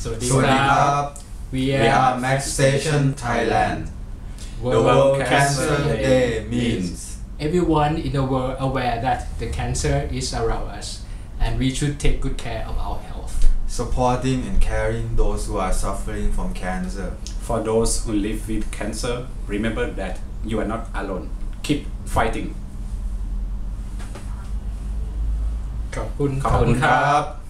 สวัสดีสวัสดีคครัรับ We We are are Max Station Thailand. The World Cancer Day means everyone in the world aware that the cancer is around us and we should take good care of our health. supporting and caring those who are suffering from cancer. For those who live with cancer, remember that you are not alone. Keep fighting. ขอบคุณขอบคุณครับ